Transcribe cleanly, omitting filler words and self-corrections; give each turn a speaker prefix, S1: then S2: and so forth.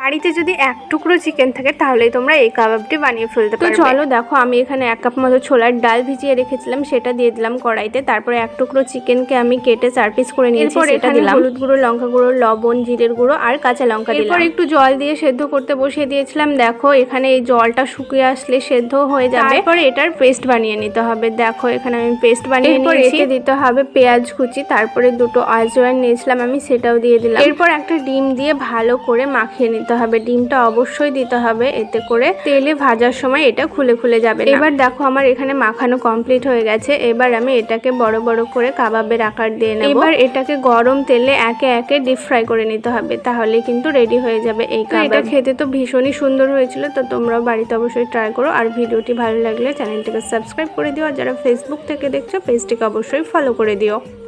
S1: বাড়িতে যদি এক টুকরো চিকেন থাকে তাহলে তোমরা এই কাবাবটি বানিয়ে ফেলতে পারবে। তো চলো দেখো, আমি এখানে 1 কাপ মতো ছোলার ডাল ভিজিয়ে রেখেছিলাম, সেটা দিয়ে দিলাম কড়াইতে। তারপরে 1 টুকরো চিকেনকে আমি কেটে 4 পিস করে নিয়েছি, সেটা দিলাম। হলুদ গুঁড়ো, লঙ্কা গুঁড়ো, লবণ, জিরের গুঁড়ো আর কাঁচা লঙ্কা দিলাম। এরপর একটু জল দিয়ে সেদ্ধ করতে বসিয়ে দিয়েছিলাম। দেখো এখানে এই জলটা শুকিয়ে আসলে সেদ্ধ হয়ে যাবে। তারপর এটার পেস্ট বানিয়ে নিতে হবে। দেখো এখানে আমি পেস্ট বানিয়ে নিয়েছি। এতে দিতে হবে পেঁয়াজ কুচি, তারপরে 2টো আজওয়াইন নিয়েছিলাম আমি, সেটাও দিয়ে দিলাম। এরপর একটা ডিম দিয়ে ভালো করে মাখিয়ে নিতে হবে। ডিমটা অবশ্যই দিতে হবে, এতে করে তেলে ভাজার সময় এটা খুলে খুলে যাবে। এবার দেখো আমার এখানে মাখানো কমপ্লিট হয়ে গেছে। এবার আমি এটাকে বড় বড় করে কাবাবের আকার দিয়ে নেব। এবার এটাকে গরম তেলে একে একে ডিপ ফ্রাই করে নিতে হবে, তাহলে কিন্তু রেডি হয়ে যাবে এই কাবাব। এটা খেতে তো ভীষণই সুন্দর হয়েছিল, তো তোমরাও বাড়িতে অবশ্যই ট্রাই করো। আর ভিডিওটি ভালো লাগলে চ্যানেলটিকে সাবস্ক্রাইব করে দিও, আর যারা ফেসবুক থেকে দেখছো পেজটিকে অবশ্যই ফলো করে দিও।